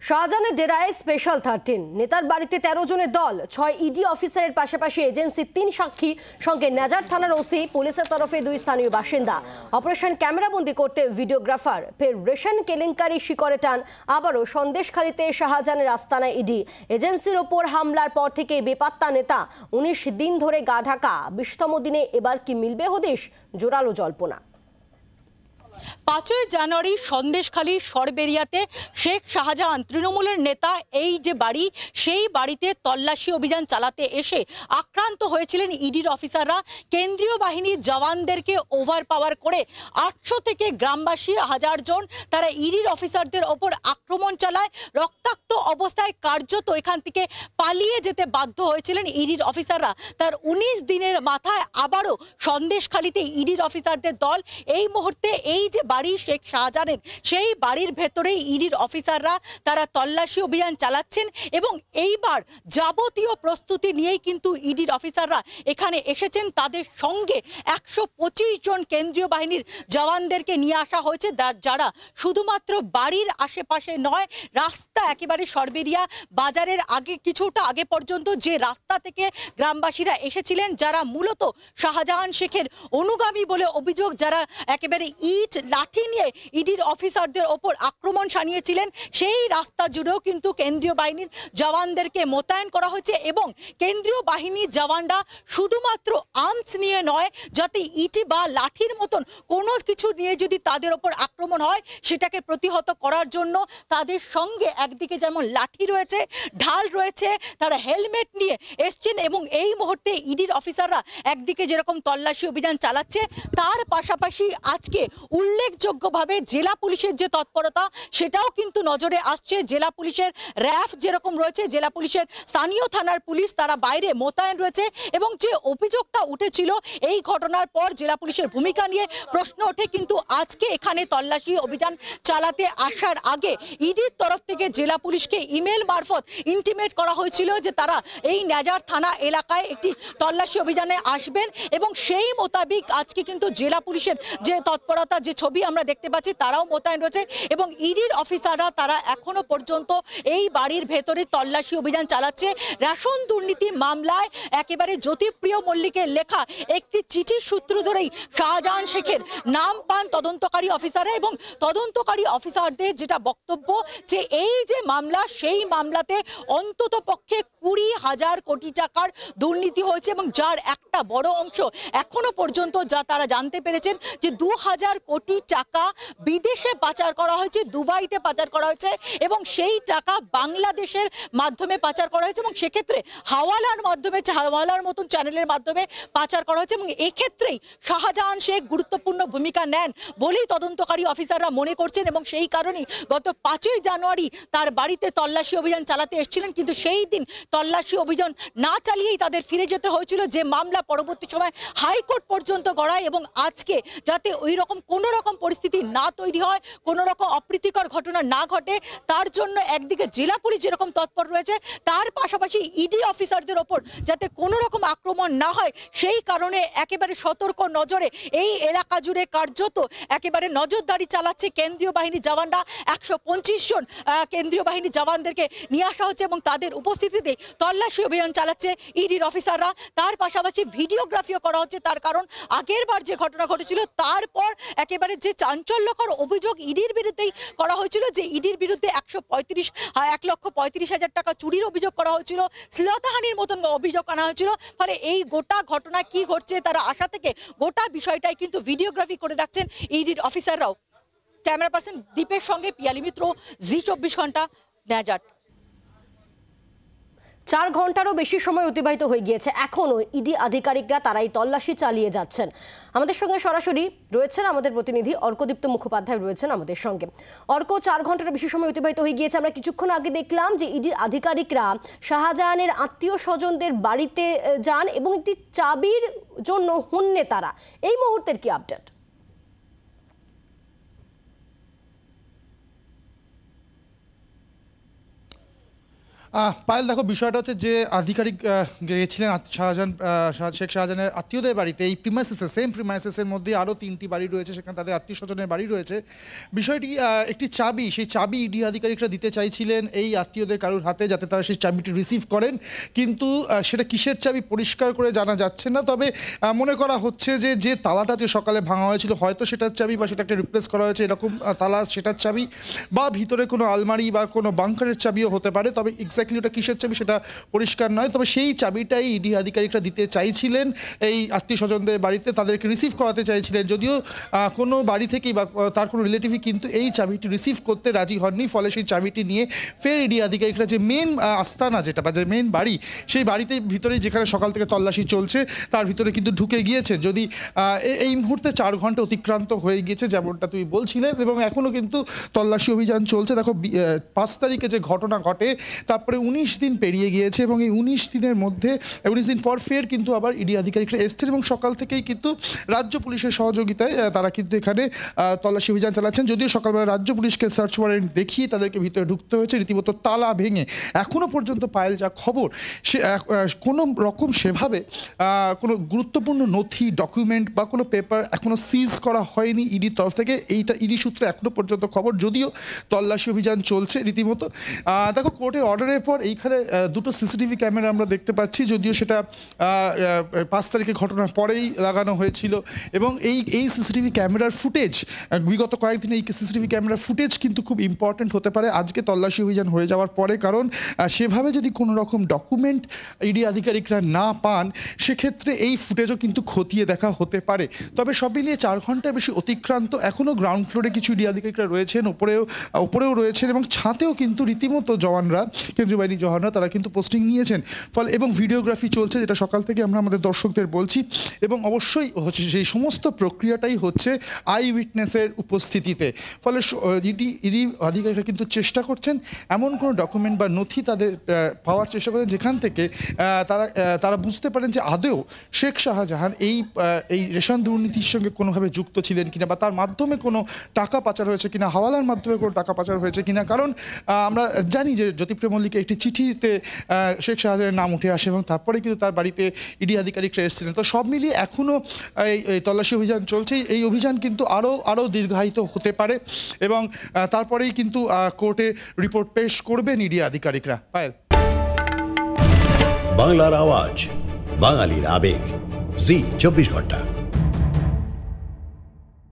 শাহজাহানের ডেরায় স্পেশাল 13 নেতার বাড়িতে 13 জনের দল, 6 ইডি অফিসারের পাশাপাশি এজেন্সি 3 সাক্ষী, সঙ্গে নাজার থানার ওসি, পুলিশের তরফে 2 স্থানীয় বাসিন্দা। অপারেশন ক্যামেরাবন্দি করতে ভিডিওগ্রাফার। ফের রেশন কেলেঙ্কারি শিকড়ে টান আবারও সন্দেশখালীতে শাহজাহানের আস্তানায় ইডি। এজেন্সির ওপর হামলার পর থেকে বেপাত্তা নেতা, 19 দিন ধরে গা ঢাকা। 20তম দিনে এবার কি মিলবে হদিশ? জোরালো জল্পনা। 5ই জানুয়ারি সন্দেশখালী সরবেরিয়াতে শেখ শাহজাহান তৃণমূলের নেতা এই যে বাড়ি, সেই বাড়িতে তল্লাশি অভিযান চালাতে এসে আক্রান্ত হয়েছিলেন ইডির অফিসাররা। কেন্দ্রীয় বাহিনীর জওয়ানদেরকে ওভার পাওয়ার করে 800 থেকে গ্রামবাসী 1000 জন তারা ইডির অফিসারদের ওপর আক্রমণ চালায়। রক্তাক্ত অবস্থায় কার্যত এখান থেকে পালিয়ে যেতে বাধ্য হয়েছিলেন ইডির অফিসাররা। তার 19 দিনের মাথায় আবারও সন্দেশখালীতে ইডির অফিসারদের দল। এই মুহূর্তে এই যে বাড়ি শেখ শাহজাহানের, সেই বাড়ির ভেতরেই ইডির অফিসাররা তারা তল্লাশি অভিযান চালাচ্ছেন এবং এইবার যাবতীয় প্রস্তুতি নিয়েই কিন্তু ইডির অফিসাররা এখানে এসেছেন। তাদের সঙ্গে 125 জন কেন্দ্রীয় বাহিনীর জওয়ানদেরকে নিয়ে আসা হয়েছে, যারা শুধুমাত্র বাড়ির আশেপাশে নয়, রাস্তা একেবারে সরবেরিয়া বাজারের আগে কিছুটা আগে পর্যন্ত যে রাস্তা থেকে গ্রামবাসীরা এসেছিলেন, যারা মূলত শাহজাহান শেখের অনুগামী বলে অভিযোগ, যারা একেবারে ইট লাঠি নিয়ে ইডির অফিসারদের ওপর আক্রমণ শানিয়েছিলেন, সেই রাস্তা জুড়েও কিন্তু কেন্দ্রীয় বাহিনীর জওয়ানদেরকে মোতায়েন করা হয়েছে। এবং কেন্দ্রীয় বাহিনীর জওয়ানরা শুধুমাত্র আর্মস নিয়ে নয়, যাতে ইট বা লাঠির মতন কোনো কিছু নিয়ে যদি তাদের ওপর আক্রমণ হয় সেটাকে প্রতিহত করার জন্য তাদের সঙ্গে একদিকে যেমন লাঠি রয়েছে, ঢাল রয়েছে, তারা হেলমেট নিয়ে এসছেন। এবং এই মুহূর্তে ইডির অফিসাররা একদিকে যেরকম তল্লাশি অভিযান চালাচ্ছে, তার পাশাপাশি আজকে উল্লেখযোগ্যভাবে জেলা পুলিশের যে তৎপরতা সেটাও কিন্তু নজরে আসছে। জেলা পুলিশের র্যাফ যেরকম রয়েছে, জেলা পুলিশের স্থানীয় থানার পুলিশ তারা বাইরে মোতায়েন রয়েছে। এবং যে অভিযোগটা উঠেছিল এই ঘটনার পর জেলা পুলিশের ভূমিকা নিয়ে প্রশ্ন ওঠে, কিন্তু আজকে এখানে তল্লাশি অভিযান চালাতে আসার আগে ইডির তরফ থেকে জেলা পুলিশকে ইমেল মারফত ইন্টিমেট করা হয়েছিল যে তারা এই নাজার থানা এলাকায় একটি তল্লাশি অভিযানে আসবেন। এবং সেই মোতাবেক আজকে কিন্তু জেলা পুলিশের যে তৎপরতা, যে ছবি আমরা দেখতে পাচ্ছি, তারাও মোতায়েন রয়েছে। এবং ইডির অফিসাররা তারা এখনো পর্যন্ত এই বাড়ির ভেতরে তল্লাশি অভিযান চালাচ্ছে। রেশন দুর্নীতি মামলায় একেবারে জ্যোতিপ্রিয় মল্লিকের লেখা একটি চিঠির সূত্র ধরেই শাহজাহান শেখের নাম পান তদন্তকারী অফিসাররা। এবং তদন্তকারী অফিসারদের যেটা বক্তব্য, যে এই যে মামলা, সেই মামলাতে অন্তত পক্ষে 20,000 কোটি টাকার দুর্নীতি হয়েছে এবং যার একটা বড় অংশ এখনো পর্যন্ত যা তারা জানতে পেরেছেন যে 2000 কোটি টাকা বিদেশে পাচার করা হয়েছে, দুবাইতে পাচার করা হয়েছে এবং সেই টাকা বাংলাদেশের মাধ্যমে পাচার করা হয়েছে এবং সেক্ষেত্রে হাওয়ালার মাধ্যমে, হাওয়ালার মতন চ্যানেলের মাধ্যমে পাচার করা হয়েছে। এবং এক্ষেত্রেই শাহজাহান শেখ গুরুত্বপূর্ণ ভূমিকা নেন বলেই তদন্তকারী অফিসাররা মনে করছেন। এবং সেই কারণেই গত 5ই জানুয়ারি তার বাড়িতে তল্লাশি অভিযান চালাতে এসেছিলেন, কিন্তু সেই দিন তল্লাশি অভিযান না চালিয়েই তাদের ফিরে যেতে হয়েছিল, যে মামলা পরবর্তী সময় হাইকোর্ট পর্যন্ত গড়ায়। এবং আজকে যাতে ওই রকম কোনো রকম পরিস্থিতি না তৈরি হয়, কোনো রকম অপ্রীতিকর ঘটনা না ঘটে, তার জন্য একদিকে জেলা পুলিশ যেরকম তৎপর রয়েছে, তার পাশাপাশি ইডি অফিসারদের ওপর যাতে কোনো রকম আক্রমণ না হয়, সেই কারণে একেবারে সতর্ক নজরে এই এলাকা জুড়ে কার্যত একেবারে নজরদারি চালাচ্ছে কেন্দ্রীয় বাহিনীর জওয়ানরা। 125 জন কেন্দ্রীয় বাহিনীর জওয়ানদেরকে নিয়ে আসা হচ্ছে এবং তাদের উপস্থিতিতে তল্লাশি অভিযান চালাচ্ছে ইডির অফিসাররা। তার পাশাপাশি ভিডিওগ্রাফিও করা হচ্ছে, তার কারণ আগের বার যে ঘটনা ঘটেছিল তারপর একেবারে যে চাঞ্চল্যকর অভিযোগ ইডির বিরুদ্ধেই করা হয়েছিল, যে ইডির বিরুদ্ধে 1,35,000 টাকা চুরির অভিযোগ করা হয়েছিল, শ্লীলতাহানির মতন অভিযোগ আনা হয়েছিল। ফলে এই গোটা ঘটনা কি ঘটছে তারা আশা থেকে গোটা বিষয়টাই কিন্তু ভিডিওগ্রাফি করে রাখছেন ইডির অফিসাররাও। ক্যামেরা পার্সন দীপের সঙ্গে পিয়ালি মিত্র, জি24 ঘন্টা, নাজার। 4 ঘন্টারও বেশি সময় অতিবাহিত হয়ে গিয়েছে, এখনও ইডি আধিকারিকরা তারাই তল্লাশি চালিয়ে যাচ্ছেন। আমাদের সঙ্গে সরাসরি রয়েছেন আমাদের প্রতিনিধি অর্কদীপ্ত মুখোপাধ্যায়, রয়েছেন আমাদের সঙ্গে। অর্ক, 4 ঘন্টারও বেশি সময় অতিবাহিত হয়ে গিয়েছে। আমরা কিছুক্ষণ আগে দেখলাম যে ইডির আধিকারিকরা শাহজাহানের আত্মীয় স্বজনদের বাড়িতে যান এবং একটি চাবির জন্য হুন্নে তারা। এই মুহূর্তের কি আপডেট? পায়েল, দেখো বিষয়টা হচ্ছে যে আধিকারিক গিয়েছিলেন শেখ শাহজাহানের আত্মীয়দের বাড়িতে। এই সেম প্রিমাইসেসের মধ্যে আরও 3টি বাড়ি রয়েছে, সেখানে তাদের আত্মীয় স্বজনের বাড়ি রয়েছে। বিষয়টি একটি চাবি, সেই চাবি ইডি আধিকারিকরা দিতে চাইছিলেন এই আত্মীয়দের কারোর হাতে, যাতে তারা সেই চাবিটি রিসিভ করেন। কিন্তু সেটা কিসের চাবি পরিষ্কার করে জানা যাচ্ছে না। তবে মনে করা হচ্ছে যে তালাটা যে সকালে ভাঙা হয়েছিল, হয়তো সেটার চাবি বা সেটাকে রিপ্লেস করা হয়েছে এরকম তালা, সেটার চাবি, বা ভিতরে কোনো আলমারি বা কোনো বাংকারের চাবিও হতে পারে। তবে এক্স্যাক্টলি ওটা কিসের চাবি সেটা পরিষ্কার নয়। তবে সেই চাবিটাই ইডি আধিকারিকরা দিতে চাইছিলেন এই আত্মীয় স্বজনদের বাড়িতে, তাদেরকে রিসিভ করাতে চাইছিলেন। যদিও কোনো বাড়ি থেকেই বা তার কোনো রিলেটিভই কিন্তু এই চাবিটি রিসিভ করতে রাজি হননি। ফলে সেই চাবিটি নিয়ে ফের ইডি আধিকারিকরা যে মেন আস্তানা যেটা বা যে মেন বাড়ি, সেই বাড়িতে ভিতরে যেখানে সকাল থেকে তল্লাশি চলছে তার ভিতরে কিন্তু ঢুকে গিয়েছে। যদি এই মুহূর্তে 4 ঘন্টা অতিক্রান্ত হয়ে গিয়েছে যেমনটা তুমি বলছিলে, এবং এখনও কিন্তু তল্লাশি অভিযান চলছে। দেখো 5 তারিখে যে ঘটনা ঘটে তারপরে 19 দিন পেরিয়ে গিয়েছে, এবং এই 19 দিনের মধ্যে 19 দিন পর ফের কিন্তু আবার ইডি আধিকারিকরা এসছেন, এবং সকাল থেকেই কিন্তু রাজ্য পুলিশের সহযোগিতায় তারা কিন্তু এখানে তল্লাশি অভিযান চালাচ্ছেন। যদিও সকালবেলা রাজ্য পুলিশকে সার্চ ওয়ারেন্ট দেখিয়ে তাদেরকে ভিতরে ঢুকতে হয়েছে, রীতিমতো তালা ভেঙে। এখনও পর্যন্ত পায়েল যা খবর, সে কোনো রকম সেভাবে কোনো গুরুত্বপূর্ণ নথি, ডকুমেন্ট বা কোনো পেপার এখনও সিজ করা হয়নি ইডির তরফ থেকে। এইটা ইডি সূত্রে এখনও পর্যন্ত খবর, যদিও তল্লাশি অভিযান চলছে রীতিমতো। দেখো কোর্টের অর্ডারের পর এইখানে 2টো সিসিটিভি ক্যামেরা আমরা দেখতে পাচ্ছি, যদিও সেটা 5 তারিখে ঘটনার পরেই লাগানো হয়েছিল। এবং এই সিসিটিভি ক্যামেরার ফুটেজ, বিগত কয়েকদিনে এই সিসিটিভি ক্যামেরার ফুটেজ কিন্তু খুব ইম্পর্টেন্ট হতে পারে আজকে তল্লাশি অভিযান হয়ে যাওয়ার পরে। কারণ সেভাবে যদি কোনো রকম ডকুমেন্ট ইডি আধিকারিকরা না পান, সেক্ষেত্রে এই ফুটেজও কিন্তু খতিয়ে দেখা হতে পারে। তবে সব মিলিয়ে 4 ঘন্টার বেশি অতিক্রান্ত। এখনও গ্রাউন্ড ফ্লোরে কিছু ইডি আধিকারিকরা রয়েছেন, ওপরেও রয়েছেন, এবং ছাতেও কিন্তু রীতিমতো জওয়ানরা, কেন্দ্রীয় বাহিনীর জওয়ানরা তারা কিন্তু পোস্টিং নিয়েছেন। ফলে এবং ভিডিওগ্রাফি চলছে, যেটা সকাল থেকে আমরা আমাদের দর্শকদের বলছি। এবং অবশ্যই হচ্ছে সেই সমস্ত প্রক্রিয়াটাই হচ্ছে আই উইটনেসের উপস্থিতিতে। ফলে ইডি আধিকারিকরা কিন্তু চেষ্টা করছেন এমন কোনো ডকুমেন্ট বা নথি তাদের পাওয়ার চেষ্টা করেন যেখান থেকে তারা বুঝতে পারেন যে আদৌ শেখ শাহজাহান এই রেশন দুর্নীতির সঙ্গে কোনোভাবে যুক্ত ছিলেন কিনা, বা তার মাধ্যমে কোনো টাকা পাচার হয়েছে কিনা, হাওয়ালার মাধ্যমে কোনো টাকা পাচার হয়েছে কিনা। কারণ আমরা জানি যে জ্যোতিপ্রিয় মল্লিকের একটি চিঠিতে শেখ শাহজাহানের নাম উঠে আসে, এবং তারপরে কিন্তু তার বাড়িতে ইডি আধিকারিকরা এসেছিলেন। তো সব মিলিয়ে এখনও এই তল্লাশি অভিযান চলছে। এই অভিযান কিন্তু আরও দীর্ঘায়িত হতে পারে, এবং তারপরেই কিন্তু কোর্টে রিপোর্ট পেশ করবেন ইডি আধিকারিকরা। পায়েল। বাংলার আওয়াজ, বাঙালির আবেগ, জি 24 ঘন্টা।